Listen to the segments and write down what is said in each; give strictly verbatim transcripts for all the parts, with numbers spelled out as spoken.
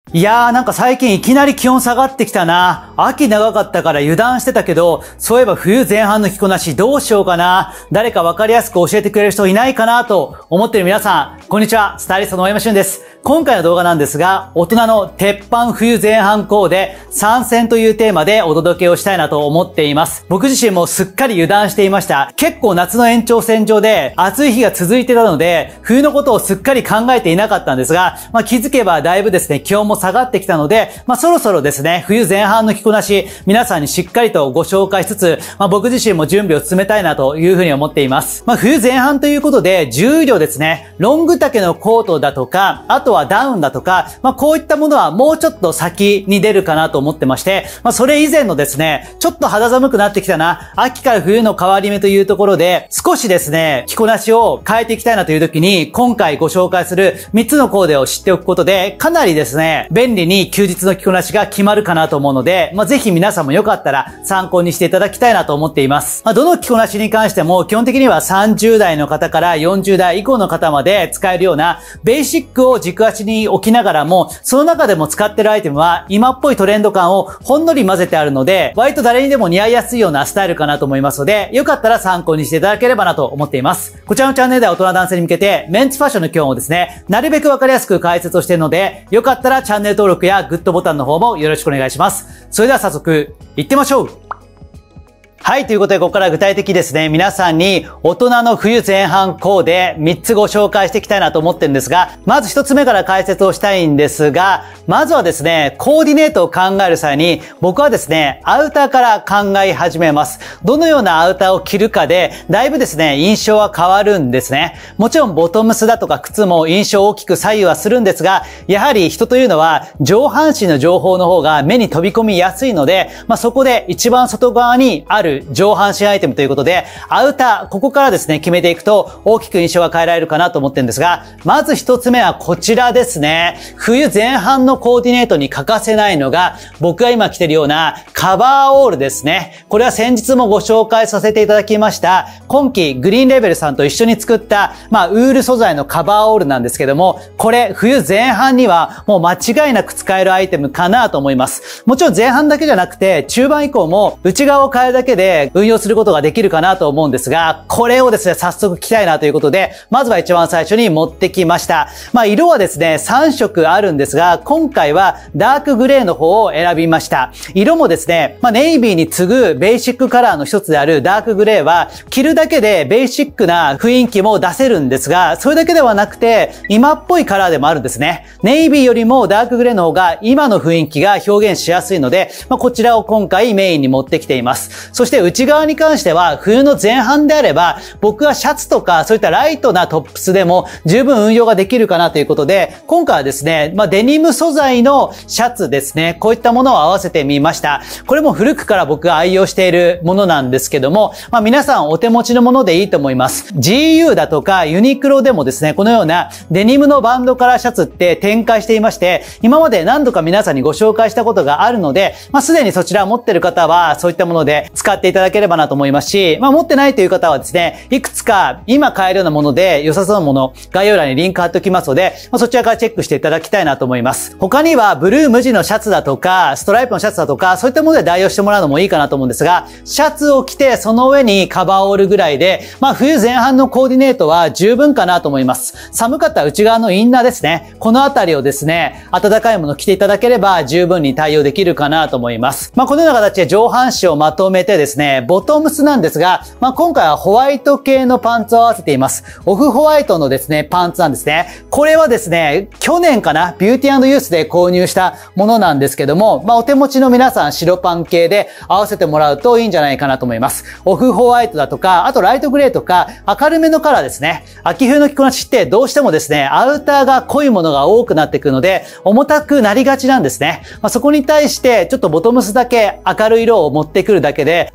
いやーなんか最近いきなり気温下がってきたな。秋長かったから油断してたけど、そういえば冬前半の着こなしどうしようかな。誰かわかりやすく教えてくれる人いないかなと思ってる皆さん、こんにちは。スタイリストの大山俊です。今回の動画なんですが、大人の鉄板冬前半コーデ参戦というテーマでお届けをしたいなと思っています。僕自身もすっかり油断していました。結構夏の延長線上で暑い日が続いてたので、冬のことをすっかり考えていなかったんですが、まあ気づけばだいぶですね、気温も下がってきたので、まあそろそろですね、冬前半の着こなし、皆さんにしっかりとご紹介しつつ、まあ僕自身も準備を進めたいなというふうに思っています。まあ冬前半ということで、重量ですね、ロング丈のコートだとか、あとはダウンだとか、まあこういったものはもうちょっと先に出るかなと思ってまして、まあそれ以前のですね、ちょっと肌寒くなってきたな、秋から冬の変わり目というところで、少しですね、着こなしを変えていきたいなという時に、今回ご紹介するみっつのコーデを知っておくことで、かなりですね、便利に休日の着こなしが決まるかなと思うので、まあ、ぜひ皆さんもよかったら参考にしていただきたいなと思っています。まあ、どの着こなしに関しても基本的にはさんじゅう代の方からよんじゅう代以降の方まで使えるようなベーシックを軸足に置きながらも、その中でも使ってるアイテムは今っぽいトレンド感をほんのり混ぜてあるので、割と誰にでも似合いやすいようなスタイルかなと思いますので、よかったら参考にしていただければなと思っています。こちらのチャンネルでは大人男性に向けてメンツファッションの基本をですね、なるべくわかりやすく解説をしているので、よかったらチャンネル登録やグッドボタンの方もよろしくお願いします。それでは早速、行ってみましょう。はい、ということで、ここから具体的ですね、皆さんに大人の冬前半コーデみっつご紹介していきたいなと思ってるんですが、まずひとつめから解説をしたいんですが、まずはですね、コーディネートを考える際に、僕はですね、アウターから考え始めます。どのようなアウターを着るかで、だいぶですね、印象は変わるんですね。もちろんボトムスだとか靴も印象を大きく左右はするんですが、やはり人というのは上半身の情報の方が目に飛び込みやすいので、まあ、そこで一番外側にある上半身アイテムということで、アウター、ここからですね、決めていくと大きく印象が変えられるかなと思ってるんですが、まず一つ目はこちらですね。冬前半のコーディネートに欠かせないのが、僕が今着てるようなカバーオールですね。これは先日もご紹介させていただきました、今季グリーンレベルさんと一緒に作った、まあ、ウール素材のカバーオールなんですけども、これ冬前半にはもう間違いなく使えるアイテムかなと思います。もちろん前半だけじゃなくて、中盤以降も内側を変えるだけで運用することができるかなと思うんですが、これをですね、早速着たいなということで、まずは一番最初に持ってきました。まあ、色はですね、さん色あるんですが、今回はダークグレーの方を選びました。色もですね、まあ、ネイビーに次ぐベーシックカラーの一つであるダークグレーは、着るだけでベーシックな雰囲気も出せるんですが、それだけではなくて、今っぽいカラーでもあるんですね。ネイビーよりもダークグレーの方が今の雰囲気が表現しやすいので、まあ、こちらを今回メインに持ってきています。そして内側に関しては、冬の前半であれば、僕はシャツとかそういったライトなトップスでも十分運用ができるかなということで、今回はですね、まあ、デニム素材のシャツですね、こういったものを合わせてみました。これも古くから僕が愛用しているものなんですけども、まあ、皆さんお手持ちのものでいいと思います。ジーユー だとかユニクロでもですね、このようなデニムのバンドカラーシャツって展開していまして、今まで何度か皆さんにご紹介したことがあるので、まあ、すでにそちらを持っている方はそういったもので使っていただければなと思いますし、まあ、持ってないという方はですね、いくつか今買えるようなもので良さそうなもの、概要欄にリンク貼っておきますので、まあ、そちらからチェックしていただきたいなと思います。他にはブルー無地のシャツだとか、ストライプのシャツだとか、そういったもので代用してもらうのもいいかなと思うんですが、シャツを着てその上にカバーオールぐらいで、まあ冬前半のコーディネートは十分かなと思います。寒かったら内側のインナーですね。このあたりをですね、暖かいものを着ていただければ十分に対応できるかなと思います。まあこのような形で上半身をまとめてですね、ボトムスなんですが、まあ今回はホワイト系のパンツを合わせています。オフホワイトのですね、パンツなんですね。これはですね、去年かな、ビューティー&ユースで購入したものなんですけども、まあお手持ちの皆さん白パン系で合わせてもらうといいんじゃないかなと思います。オフホワイトだとか、あとライトグレーとか、明るめのカラーですね。秋冬の着こなしってどうしてもですね、アウターが濃いものが多くなってくるので、重たくなりがちなんですね。まあ、そこに対して、ちょっとボトムスだけ明るい色を持ってくるだけで、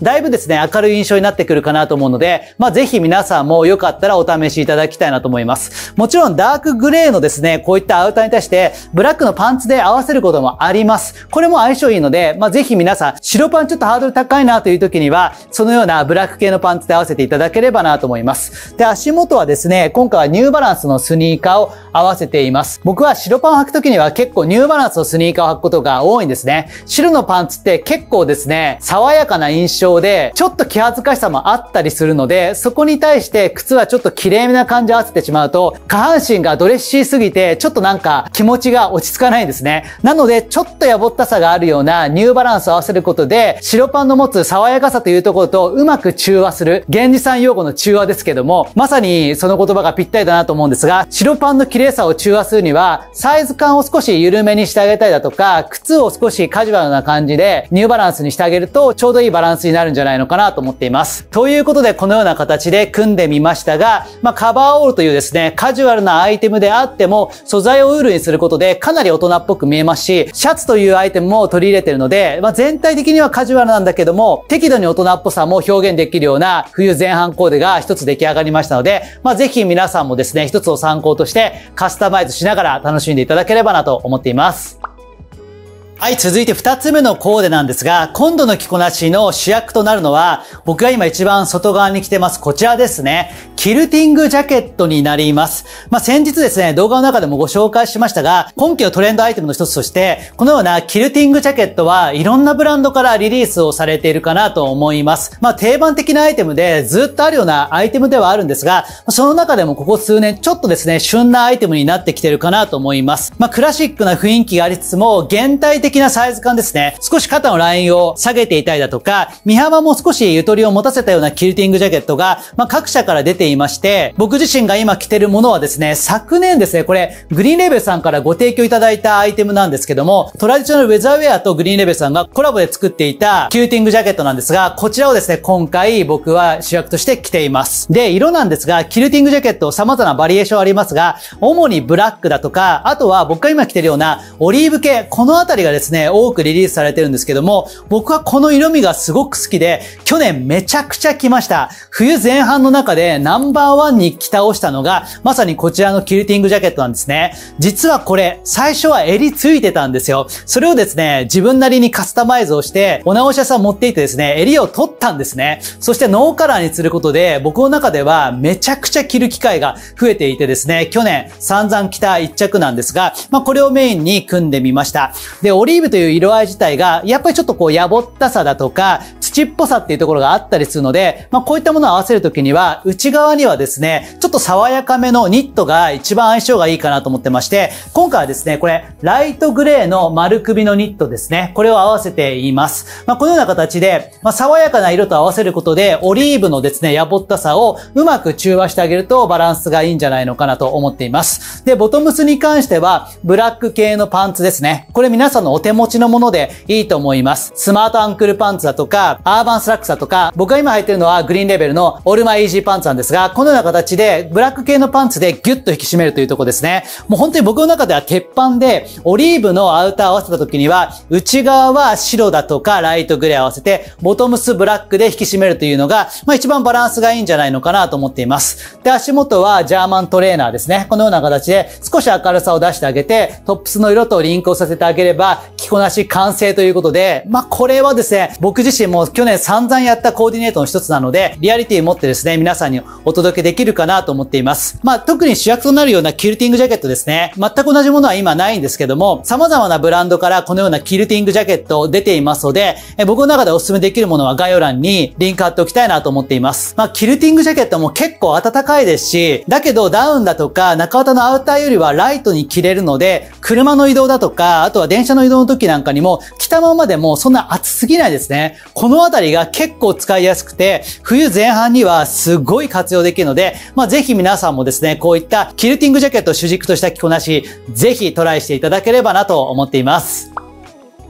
だいぶですね、明るい印象になってくるかなと思うので、まあぜひ皆さんもよかったらお試しいただきたいなと思います。もちろんダークグレーのですね、こういったアウターに対して、ブラックのパンツで合わせることもあります。これも相性いいので、まあぜひ皆さん、白パンちょっとハードル高いなという時には、そのようなブラック系のパンツで合わせていただければなと思います。で、足元はですね、今回はニューバランスのスニーカーを合わせています。僕は白パンを履く時には結構ニューバランスのスニーカーを履くことが多いんですね。白のパンツって結構ですね、爽やかな印象で、ちょっと気恥ずかしさもあったりするので、そこに対して靴はちょっと綺麗めな感じを合わせてしまうと、下半身がドレッシーすぎて、ちょっとなんか気持ちが落ち着かないんですね。なので、ちょっとやぼったさがあるようなニューバランスを合わせることで、白パンの持つ爽やかさというところとうまく中和する、源氏さん用語の中和ですけども、まさにその言葉がぴったりだなと思うんですが、白パンの綺麗さを中和するには、サイズ感を少し緩めにしてあげたりだとか、靴を少しカジュアルな感じでニューバランスにしてあげるとちょうどいいバランスになるんじゃないのかなと思っています。ということでこのような形で組んでみましたが、まあカバーオールというですね、カジュアルなアイテムであっても素材をウールにすることでかなり大人っぽく見えますし、シャツというアイテムも取り入れているので、まあ全体的にはカジュアルなんだけども、適度に大人っぽさも表現できるような冬前半コーデが一つ出来上がりましたので、まあぜひ皆さんもですね、一つを参考としてカスタマイズしながら楽しんでいただければなと思っています。はい、続いて二つ目のコーデなんですが、今度の着こなしの主役となるのは、僕が今一番外側に着てます、こちらですね。キルティングジャケットになります。まあ、先日ですね、動画の中でもご紹介しましたが、今期のトレンドアイテムの一つとして、このようなキルティングジャケットはいろんなブランドからリリースをされているかなと思います。まあ、定番的なアイテムでずっとあるようなアイテムではあるんですが、その中でもここ数年ちょっとですね、旬なアイテムになってきてるかなと思います。まあ、クラシックな雰囲気がありつつも、現代的なサイズ感ですね。少し肩のラインを下げていたりだとか、身幅も少しゆとりを持たせたようなキルティングジャケットが、まあ、各社から出ていまして、僕自身が今着てるものはですね、昨年ですね、これ、グリーンレベルさんからご提供いただいたアイテムなんですけども、トラディショナルウェザーウェアとグリーンレベルさんがコラボで作っていたキルティングジャケットなんですが、こちらをですね、今回僕は主役として着ています。で、色なんですが、キルティングジャケット様々なバリエーションありますが、主にブラックだとか、あとは僕が今着てるようなオリーブ系、このあたりがですね、多くリリースされてるんですけども、僕はこの色味がすごく好きで、去年めちゃくちゃ着ました。冬前半の中でナンバーワンに着倒したのが、まさにこちらのキルティングジャケットなんですね。実はこれ、最初は襟ついてたんですよ。それをですね、自分なりにカスタマイズをして、お直し屋さん持っていってですね、襟を取ったんですね。そしてノーカラーにすることで、僕の中ではめちゃくちゃ着る機会が増えていてですね、去年散々着た一着なんですが、まあこれをメインに組んでみました。で、オリーブという色合い自体が、やっぱりちょっとこう、やぼったさだとか、土っぽさっていうところがあったりするので、まあこういったものを合わせるときには、内側にはですね、ちょっと爽やかめのニットが一番相性がいいかなと思ってまして、今回はですね、これ、ライトグレーの丸首のニットですね。これを合わせています。まあこのような形で、まあ爽やかな色と合わせることで、オリーブのですね、やぼったさをうまく中和してあげるとバランスがいいんじゃないのかなと思っています。で、ボトムスに関しては、ブラック系のパンツですね。これ皆さんのお手持ちのものでいいと思います。スマートアンクルパンツだとか、アーバンスラックスだとか、僕が今履いてるのはグリーンレベルのオールマイイージーパンツなんですが、このような形でブラック系のパンツでギュッと引き締めるというところですね。もう本当に僕の中では鉄板で、オリーブのアウターを合わせた時には、内側は白だとかライトグレー合わせて、ボトムスブラックで引き締めるというのが、まあ一番バランスがいいんじゃないのかなと思っています。で、足元はジャーマントレーナーですね。このような形で少し明るさを出してあげて、トップスの色とリンクをさせてあげれば、着こなし完成ということで、まあこれはですね、僕自身も去年散々やったコーディネートの一つなので、リアリティを持ってですね、皆さんにお届けできるかなと思っています。まあ特に主役となるようなキルティングジャケットですね。全く同じものは今ないんですけども、様々なブランドからこのようなキルティングジャケット出ていますので、え僕の中でお勧めできるものは概要欄にリンク貼っておきたいなと思っています。まあキルティングジャケットも結構暖かいですし、だけどダウンだとか中綿のアウターよりはライトに着れるので、車の移動だとか、あとは電車の移動の時なんかにも着たままでもそんな暑すぎないですね。このあたりが結構使いやすくて、冬前半にはすごい活用できるので、まあぜひ皆さんもですね、こういったキルティングジャケットを主軸とした着こなし、ぜひトライしていただければなと思っています。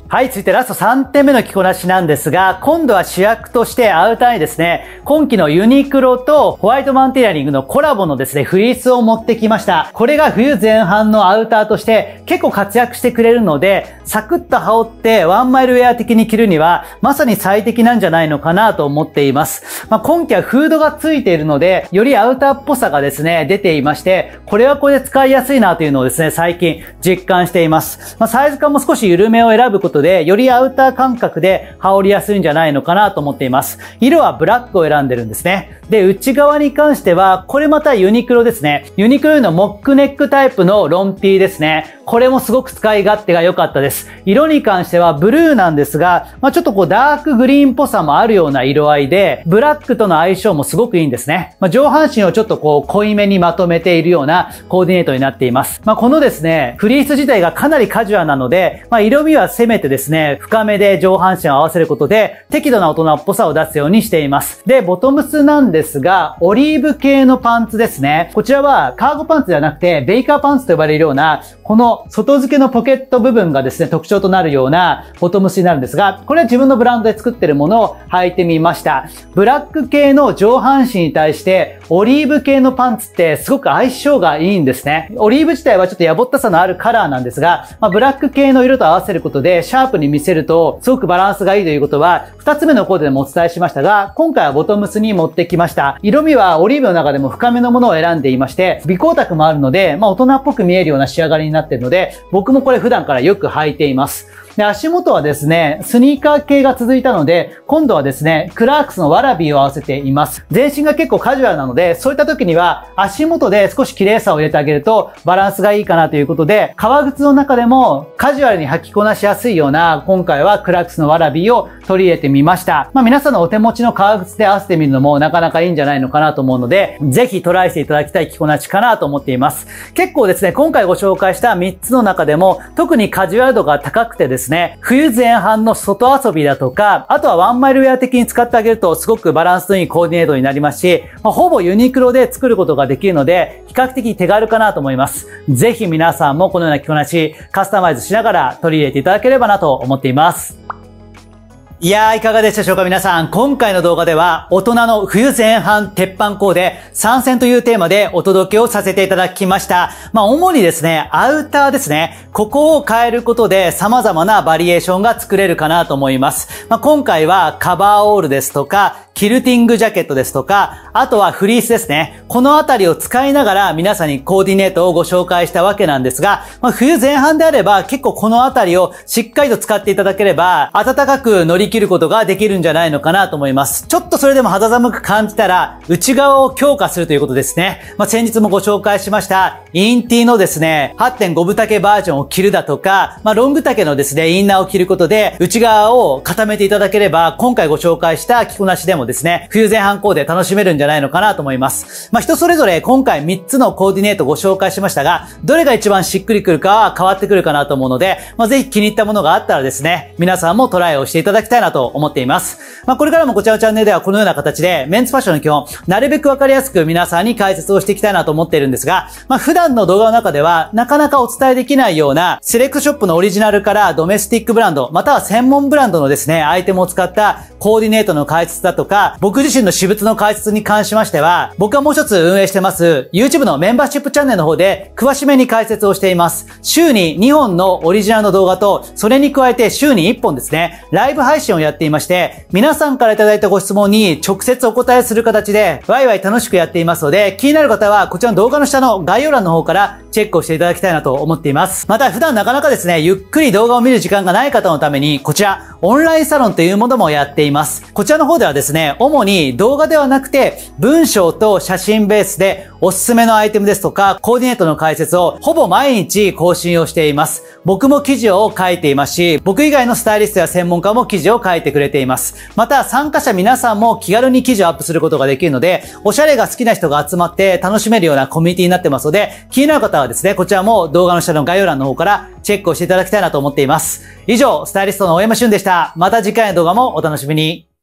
はい、続いてラストさんてんめの着こなしなんですが、今度は主役としてアウターにですね、今季のユニクロとホワイトマウンテニアリングのコラボのですね、フリースを持ってきました。これが冬前半のアウターとして結構活躍してくれるので、サクッと羽織ってワンマイルウェア的に着るには、まさに最適なんじゃないのかなと思っています。まあ、今季はフードがついているので、よりアウターっぽさがですね、出ていまして、これはこれで使いやすいなというのをですね、最近実感しています。まあ、サイズ感も少し緩めを選ぶことで、よりアウター感覚で羽織りやすいんじゃないのかなと思っています。色はブラックを選んでるんですね。で、内側に関しては、これまたユニクロですね。ユニクロのモックネックタイプのロン T ですね。これもすごく使い勝手が良かったです。色に関してはブルーなんですが、まあ、ちょっとこうダークグリーンっぽさもあるような色合いで、ブラックとの相性もすごくいいんですね。まあ、上半身をちょっとこう濃いめにまとめているようなコーディネートになっています。まあ、このですね、フリース自体がかなりカジュアルなので、まあ、色味はせめてですね、深めで上半身を合わせることで、適度な大人っぽさを出すようにしています。で、ボトムスなんですが、オリーブ系のパンツですね。こちらはカーゴパンツではなくて、ベイカーパンツと呼ばれるような、この外付けのポケット部分がですね、特徴となるようなボトムスになるんですが、これは自分のブランドで作っているものを履いてみました。ブラック系の上半身に対して、オリーブ系のパンツってすごく相性がいいんですね。オリーブ自体はちょっとやぼったさのあるカラーなんですが、まあ、ブラック系の色と合わせることで、シャープに見せると、すごくバランスがいいということは、二つ目のコーデでもお伝えしましたが、今回はボトムスに持ってきました。色味はオリーブの中でも深めのものを選んでいまして、微光沢もあるので、まあ大人っぽく見えるような仕上がりになっているので、僕もこれ普段からよく履いています。で、足元はですね、スニーカー系が続いたので、今度はですね、クラークスのワラビーを合わせています。全身が結構カジュアルなので、そういった時には足元で少し綺麗さを入れてあげるとバランスがいいかなということで、革靴の中でもカジュアルに履きこなしやすいような、今回はクラークスのワラビーを取り入れてみました。まあ皆さんのお手持ちの革靴で合わせてみるのもなかなかいいんじゃないのかなと思うので、ぜひトライしていただきたい着こなしかなと思っています。結構ですね、今回ご紹介したみっつの中でも、特にカジュアル度が高くてですね、冬前半の外遊びだとか、あとはワンマイルウェア的に使ってあげるとすごくバランスのいいコーディネートになりますし、まあ、ほぼユニクロで作ることができるので、比較的手軽かなと思います。ぜひ皆さんもこのような着こなし、カスタマイズしながら取り入れていただければなと思っています。いやー、いかがでしたでしょうか皆さん。今回の動画では、大人の冬前半鉄板コーデ参戦というテーマでお届けをさせていただきました。まあ、主にですね、アウターですね。ここを変えることで様々なバリエーションが作れるかなと思います。まあ、今回はカバーオールですとか、キルティングジャケットですとか、あとはフリースですね。このあたりを使いながら皆さんにコーディネートをご紹介したわけなんですが、まあ、冬前半であれば結構このあたりをしっかりと使っていただければ、暖かく乗り切ることができるんじゃないのかなと思います。ちょっとそれでも肌寒く感じたら、内側を強化するということですね。まあ、先日もご紹介しました、インティのですね、はってんご 分丈バージョンを着るだとか、まあ、ロング丈のですね、インナーを着ることで、内側を固めていただければ、今回ご紹介した着こなしでもですね、冬前半コーデ楽しめるんじゃないのかなと思います。まあ、人それぞれ今回みっつのコーディネートご紹介しましたが、どれが一番しっくりくるかは変わってくるかなと思うので、まあ、ぜひ気に入ったものがあったらですね、皆さんもトライをしていただきたいなと思っています。まあ、これからもこちらのチャンネルではこのような形でメンズファッションの基本、なるべくわかりやすく皆さんに解説をしていきたいなと思っているんですが、まあ、普段の動画の中ではなかなかお伝えできないようなセレクトショップのオリジナルからドメスティックブランド、または専門ブランドのですね、アイテムを使ったコーディネートの解説だとか、僕自身の私物の解説に関しましては、僕はもう一つ運営してます YouTube のメンバーシップチャンネルの方で詳しめに解説をしています。週ににほんのオリジナルの動画と、それに加えて週にいっぽんですね、ライブ配信をやっていまして、皆さんからいただいたご質問に直接お答えする形で、ワイワイ楽しくやっていますので、気になる方はこちらの動画の下の概要欄の方からチェックをしていただきたいなと思っています。また普段なかなかですね、ゆっくり動画を見る時間がない方のために、こちら、オンラインサロンというものもやっています。こちらの方ではですね、主に動画ではなくて、文章と写真ベースでおすすめのアイテムですとか、コーディネートの解説をほぼ毎日更新をしています。僕も記事を書いていますし、僕以外のスタイリストや専門家も記事を書いてくれています。また参加者皆さんも気軽に記事をアップすることができるので、おしゃれが好きな人が集まって楽しめるようなコミュニティになってますので、気になる方はですね、こちらも動画の下の概要欄の方からチェックをしていただきたいなと思っています。以上、スタイリストの大山俊でした。また次回の動画もお楽しみに。